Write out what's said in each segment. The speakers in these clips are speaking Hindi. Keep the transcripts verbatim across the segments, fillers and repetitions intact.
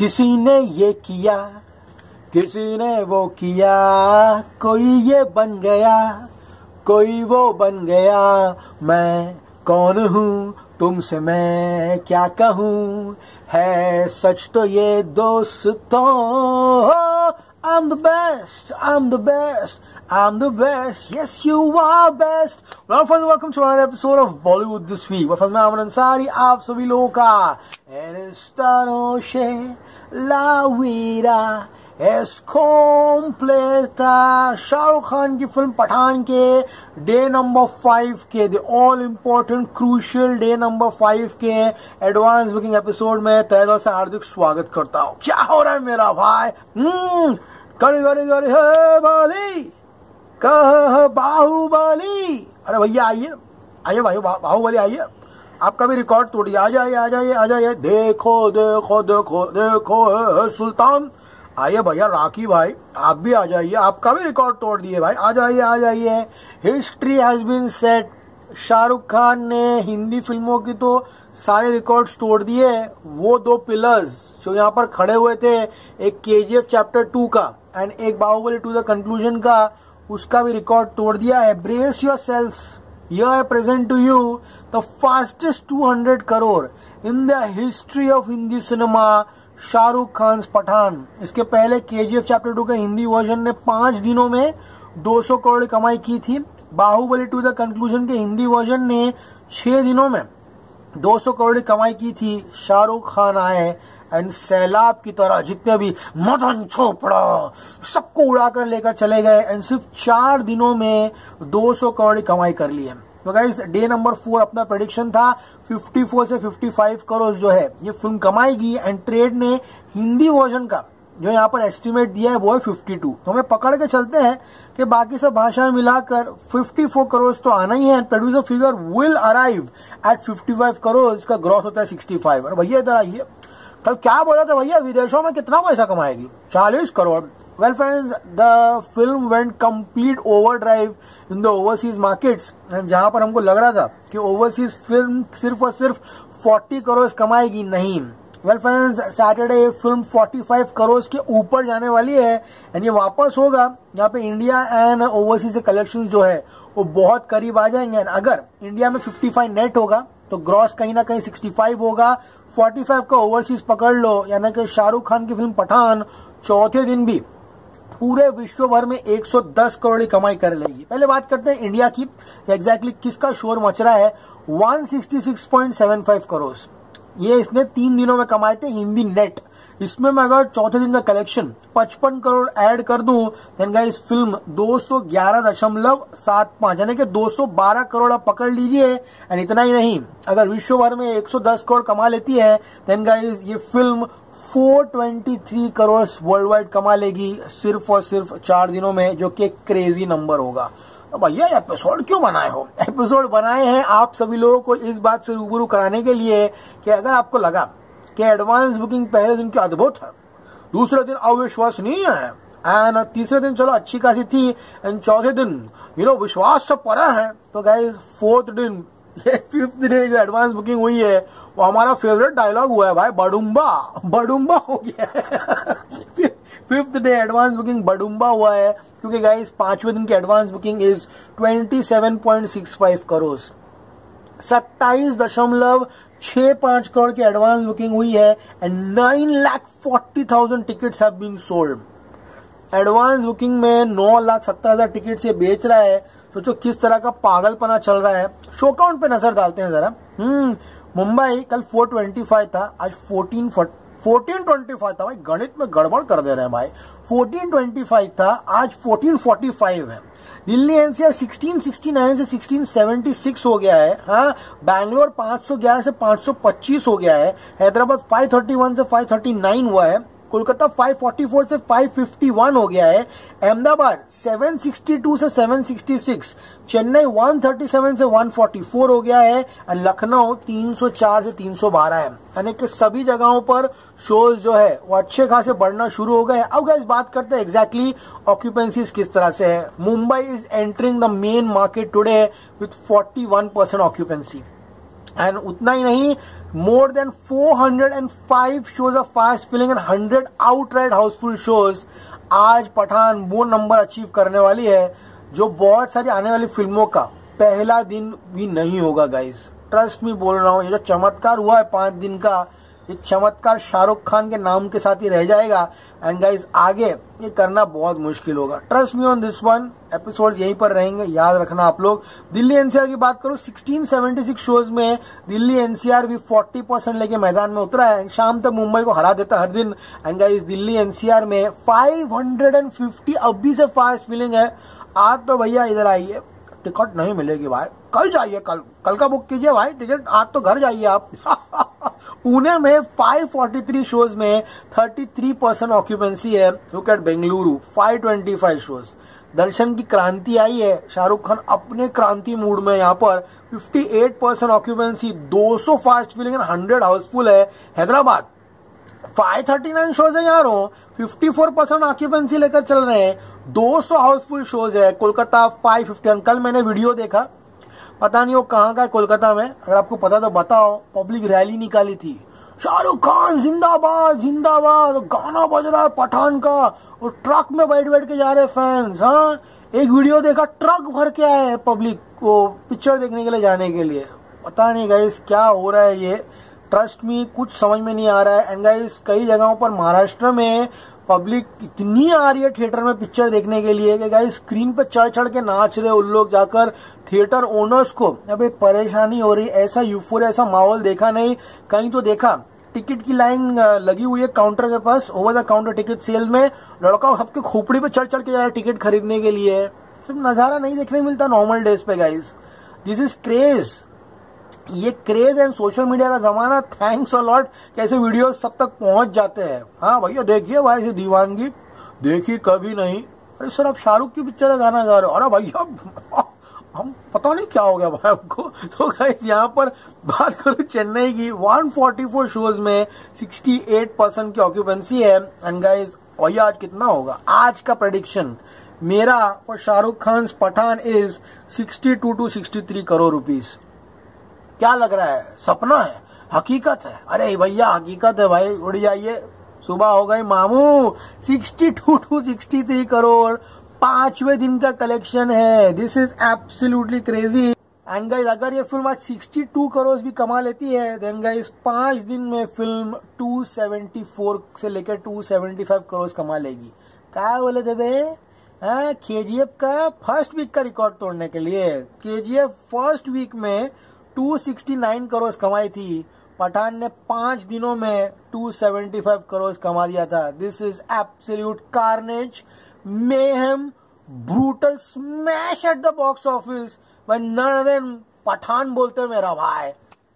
किसी ने ये किया, किसी ने वो किया, कोई ये बन गया, कोई वो बन गया। मैं कौन हूँ, तुमसे मैं क्या कहूँ, है सच तो ये दोस्तों। I'm the best, I'm the best, I'm the best, yes you are best। Well friends, welcome to another episode of Bollywood This Week। Well friends, मैं अमन अंसारी आप सभी लोगों का En esta noche la vida es completa। Shahrukh Khan की फिल्म पठान के डे नंबर फाइव के the all important crucial day number five के एडवांस बुकिंग एपिसोड में तहे दिल से हार्दिक स्वागत करता हूँ। क्या हो रहा है मेरा भाई? हम्म कड़ी कड़ी कड़ी है बाली कह बाहुबली। अरे भैया आइए आइए भाई, बाहुबली आइए, आपका भी रिकॉर्ड तोड़िए। आ जाइए आ जाइए आ जाइए, देखो देखो देखो देखो है सुल्तान। आइए भैया राखी भाई, आप भी आ जाइए, आपका भी रिकॉर्ड तोड़ दिए भाई। आ जाइए आ जाइए। History has been set. Shahrukh Khan ने हिंदी फिल्मों की तो सारे रिकॉर्ड्स तोड़ दिए। वो दो पिलर्स जो यहाँ पर खड़े हुए थे, एक केजीएफ चैप्टर टू का एंड एक बाहुबली टू द कंक्लूजन का, उसका भी रिकॉर्ड तोड़ दिया है। Brace yourself, here I present to you the fastest two hundred crore in the history of Hindi cinema, Shahrukh Khan Pathaan. इसके पहले केजीएफ चैप्टर टू का हिंदी वर्जन ने पांच दिनों में दो सौ करोड़ कमाई की थी। बाहुबली टू द कंक्लूजन के हिंदी वर्जन ने छह दिनों में दो सौ करोड़ कमाई की थी। शाहरुख खान आए एंड सैलाब की तरह जितने भी मदन चोपड़ा सबको उड़ाकर लेकर चले गए एंड सिर्फ चार दिनों में दो सौ करोड़ कमाई कर ली है। तो गाइस डे नंबर फोर अपना प्रेडिक्शन था चौवन से पचपन करोड़ जो है ये फिल्म कमाएगी एंड ट्रेड ने हिंदी वर्जन का जो यहाँ पर एस्टिमेट दिया है वो है बावन। तो हमें पकड़ के चलते हैं कि बाकी सब भाषाएं मिलाकर चौवन करोड़ तो आना ही है। Producer figure will arrive at पचपन करोड़, इसका ग्रॉस होता है पैंसठ। और भैया इधर आइए, कल क्या बोला था भैया, विदेशों में कितना पैसा कमाएगी? चालीस crore. Well friends, the film went complete overdrive in the overseas markets, जहां पर हमको लग रहा था कि ओवरसीज फिल्म सिर्फ और सिर्फ चालीस करोड़ कमाएगी, नहीं। वेल फ्रेंड्स, सैटरडे फिल्म पैंतालीस करोड़ के ऊपर जाने वाली है एंड ये वापस होगा। यहाँ पे इंडिया एंड ओवरसीज से कलेक्शन जो है वो बहुत करीब आ जाएंगे। अगर इंडिया में पचपन नेट होगा तो ग्रॉस कहीं ना कहीं पैंसठ होगा। पैंतालीस का ओवरसीज पकड़ लो, यानी कि शाहरुख खान की फिल्म पठान चौथे दिन भी पूरे विश्व भर में एक सौ दस करोड़ की कमाई कर लेगी। पहले बात करते हैं इंडिया की, एग्जैक्टली किसका शोर मच रहा है। एक सौ छियासठ पॉइंट सात पाँच करोड़ ये इसने तीन दिनों में कमाए थे हिंदी नेट। इसमें मैं अगर चौथे दिन का कलेक्शन पचपन करोड़ ऐड कर दूं देन गाइस फिल्म दो सौ ग्यारह दशमलव सात पाँच यानी कि दो सौ बारह करोड़ आप पकड़ लीजिए। एंड इतना ही नहीं, अगर विश्व भर में एक सौ दस करोड़ कमा लेती है देन गाइस ये फिल्म चार सौ तेईस करोड़ वर्ल्ड वाइड कमा लेगी सिर्फ और सिर्फ चार दिनों में, जो कि क्रेजी नंबर होगा। तो भैया एपिसोड क्यों बनाए हो? एपिसोड बनाए हैं आप सभी लोगों को इस बात से रूबरू कराने के लिए कि अगर आपको लगा कि एडवांस बुकिंग पहले दिन की अद्भुत है, दूसरे दिन अविश्वसनीय है एंड तीसरे दिन चलो अच्छी खासी थी एंड चौथे दिन यू नो विश्वास से परा है, तो गाइस फोर्थ दिन ये फिफ्थ डे जो एडवांस बुकिंग हुई है वो हमारा फेवरेट डायलॉग हुआ है भाई, बडुम्बा बडुम्बा हो गया है। फिफ्थ डे एडवांस बुकिंग बडुम्बा हुआ है क्योंकि गाइस पांचवें दिन की एडवांस बुकिंग इज सत्ताईस पॉइंट छह पाँच करोड़। सत्ताईस दशमलव छह पाँच करोड़ की एडवांस बुकिंग हुई है and nine lakh forty thousand tickets have been sold. Advance booking में नौ लाख सत्तर हजार टिकट ये बेच रहा है। सोचो किस तरह का पागलपना चल रहा है। शो काउंट पे नजर डालते हैं जरा। हम्म मुंबई कल चार सौ पच्चीस था, आज चौदह चौदह पच्चीस था भाई, गणित में गड़बड़ कर दे रहे हैं भाई। चौदह पच्चीस था, आज चौदह पैंतालीस है। दिल्ली एनसीआर सोलह सौ उनहत्तर से सोलह सौ छिहत्तर हो गया है। हाँ, बैंगलोर पाँच सौ ग्यारह से पाँच सौ पच्चीस हो गया है। हैदराबाद पाँच सौ इकतीस से पाँच सौ उनतालीस हुआ है। कोलकाता पाँच सौ चौवालीस से पाँच सौ इक्यावन हो गया है। अहमदाबाद सात सौ बासठ से सात सौ छियासठ, चेन्नई एक सौ सैंतीस से एक सौ चौवालीस हो गया है और लखनऊ तीन सौ चार से तीन सौ बारह है। यानी कि सभी जगहों पर शोज जो है वो अच्छे खासे बढ़ना शुरू हो गए हैं। अब गाइस बात करते हैं एग्जैक्टली ऑक्यूपेंसीज किस तरह से है। Mumbai is entering the main market today with इकतालीस परसेंट ऑक्यूपेंसी। एंड उतना ही नहीं, more than four hundred five shows of fast filling and hundred outright housefull shows. आज पठान वो नंबर अचीव करने वाली है जो बहुत सारी आने वाली फिल्मों का पहला दिन भी नहीं होगा गाइस। ट्रस्ट में बोल रहा हूँ, ये जो चमत्कार हुआ है पांच दिन का, ये चमत्कार शाहरुख खान के नाम के साथ ही रह जाएगा। एंड गाइस आगे ये करना बहुत मुश्किल होगा। Trust me on this one. Episode यहीं पर रहेंगे, याद रखना आप लोग। दिल्ली एनसीआर की बात करो, सिक्सटीन सेवेंटी सिक्स शोज में दिल्ली एनसीआर भी फोर्टी परसेंट लेके मैदान में उतरा है। शाम तक मुंबई को हरा देता हर दिन। एंड गाइस दिल्ली एनसीआर में फाइव हंड्रेड फिफ्टी अभी से फास्ट फिलिंग है। आज तो भैया इधर आइए, टिकट नहीं मिलेगी भाई, कल जाइए, कल कल का बुक कीजिए भाई टिकट, आज तो घर जाइए आप। पुणे में फाइव फोर्टी थ्री शोज में थर्टी थ्री परसेंट ऑक्यूपेंसी है। Look at Bengaluru five twenty five shows. दर्शन की क्रांति आई है, शाहरुख खान अपने क्रांति मूड में यहाँ पर fifty eight percent occupancy, two hundred fast filling and hundred housefull है। Hyderabad five thirty nine shows है यारों, फिफ्टी फोर परसेंट ऑक्यूपेंसी लेकर चल रहे हैं, टू हंड्रेड हाउसफुल शोज है। Kolkata five fifty. कल मैंने वीडियो देखा, पता नहीं वो कहाँ का है कोलकाता में, अगर आपको पता तो बताओ। पब्लिक रैली निकाली थी, शाहरुख खान जिंदाबाद जिंदाबाद, गाना बज रहा है पठान का, और ट्रक में बैठ बैठ के जा रहे फैंस। हाँ, एक वीडियो देखा, ट्रक भर के आए हैं पब्लिक को पिक्चर देखने के लिए जाने के लिए। पता नहीं गाइस क्या हो रहा है ये, ट्रस्ट में कुछ समझ में नहीं आ रहा है। एंड गाइस कई जगहों पर महाराष्ट्र में पब्लिक इतनी आ रही है थिएटर में पिक्चर देखने के लिए कि गाइस स्क्रीन पे चढ़ चढ़ के नाच रहे उन लोग, जाकर थिएटर ओनर्स को अबे परेशानी हो रही। ऐसा यूफोरिया, ऐसा माहौल देखा नहीं कहीं। तो देखा टिकट की लाइन लगी हुई है काउंटर के पास, over the counter ticket sale में, लड़का सबके खोपड़ी पे चढ़ चढ़ के जा रहा है टिकट खरीदने के लिए। सिर्फ नजारा नहीं देखने मिलता नॉर्मल डेज पे गाइस। दिस इज क्रेज, ये क्रेज एंड सोशल मीडिया का जमाना। थैंक्स अ लॉट कैसे वीडियो सब तक पहुंच जाते हैं। हाँ भैया देखिए भाई, ये दीवानगी देखी कभी नहीं। अरे सर आप शाहरुख की पिक्चर का गाना गा रहे हो, अरे भैया हम पता नहीं क्या हो गया भाई हमको। तो गाइस यहाँ पर बात करूं चेन्नई की, वन फोर्टी फोर शोज में सिक्सटी एट परसेंट की ऑक्यूपेंसी है। एंड गाइस भैया आज कितना होगा, आज का प्रेडिक्शन मेरा for Shahrukh Khan Pathaan is sixty two to sixty three crore rupees. क्या लग रहा है, सपना है, हकीकत है? अरे भैया हकीकत है भाई, उड़ जाइए, सुबह हो गई मामू। Sixty two to sixty three crore पांचवें दिन का कलेक्शन है। This is absolutely crazy. And guys अगर ये फिल्म आज सिक्सटी टू करोड़ भी कमा लेती है, देन गाइस पांच दिन में फिल्म टू सेवेंटी फोर से लेकर टू सेवेंटी फाइव करोड़ कमा लेगी। क्या बोले थे बे? हाँ, केजीएफ का फर्स्ट वीक का रिकॉर्ड तोड़ने के लिए। केजीएफ फर्स्ट वीक में टू सिक्सटी नाइन करोड़ कमाई थी, पठान ने पांच दिनों में टू सेवेंटी फाइव करोड़ कमा दिया था। This is absolute carnage, mayhem, brutal smash at the box office. None other than Pathaan बोलते हैं मेरा भाई,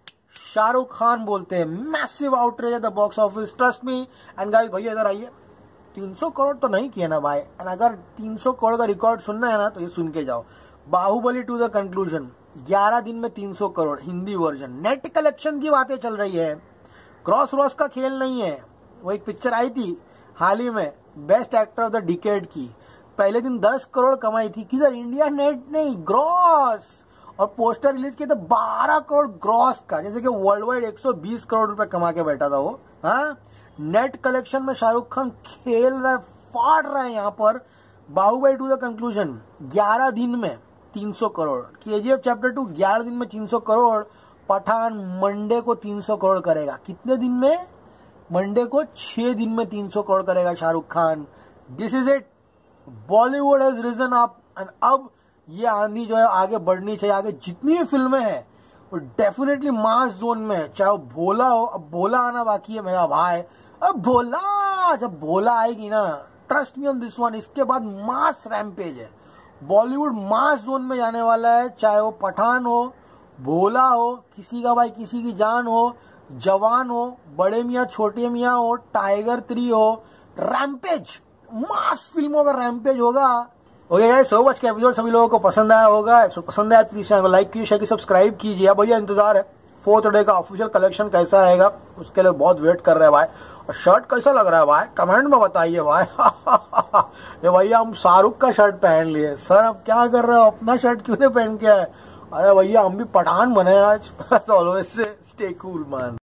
शाहरुख खान बोलते हैं massive outrage at the box office. Trust me. And guys भैया इधर आइए, तीन सौ करोड़ तो नहीं किया ना भाई। एंड अगर तीन सौ करोड़ का रिकॉर्ड सुनना है ना तो ये सुन के जाओ। बाहुबली टू द कंक्लूजन ग्यारह दिन में तीन सौ crore Hindi version. Net collection की बातें चल रही है, क्रॉस रॉस का खेल नहीं है। वो एक पिक्चर आई थी हाल ही में best actor of the decade की, पहले दिन दस करोड़ कमाई थी। किधर? इंडिया नेट नहीं, ग्रॉस। और पोस्टर रिलीज किया था बारह करोड़ ग्रॉस का, जैसे कि वर्ल्ड वाइड एक सौ बीस करोड़ रुपए कमा के बैठा था वो। हाँ, नेट कलेक्शन में शाहरुख खान खेल रहा है, फाड़ रहा है यहाँ पर। बाहुबली टू द कंक्लूजन ग्यारह दिन में तीन सौ करोड़, केजीएफ चैप्टर टू ग्यारह दिन में तीन सौ करोड़, पठान मंडे को तीन सौ करोड़ करेगा। कितने दिन में? मंडे को छह दिन में तीन सौ करोड़ करेगा Shahrukh Khan. This is it, Bollywood has risen up. And अब ये आंधी जो है आगे बढ़नी चाहिए। आगे जितनी भी फिल्में हैं वो डेफिनेटली मास जोन में, चाहे वो भोला हो। अब भोला आना बाकी है मेरा भाई। अब भोला, जब भोला आएगी ना, trust me on this one, इसके बाद मास रैम्पेज है। बॉलीवुड मास जोन में जाने वाला है, चाहे वो पठान हो, भोला हो, किसी का भाई किसी की जान हो, जवान हो, बड़े मियाँ छोटे मियाँ हो, टाइगर थ्री हो, रैम्पेज, मास फिल्मों का रैम्पेज होगा। ओके गाइस, सो मच का एपिसोड सभी लोगों को पसंद आया होगा। एपिसोड पसंद आया प्लीज चैनल को लाइक कीजिए, शेयर कीजिए, सब्सक्राइब कीजिए। भैया इंतजार है फोर्थ डे का ऑफिशियल कलेक्शन कैसा आएगा, उसके लिए बहुत वेट कर रहे हैं भाई। और शर्ट कैसा लग रहा है भाई, कमेंट में बताइए भाई। ये भैया हम शाहरुख का शर्ट पहन लिए, सर अब क्या कर रहे हो, अपना शर्ट क्यों नहीं पहन के आए? अरे भैया हम भी पठान बने आज। Always say stay cool man.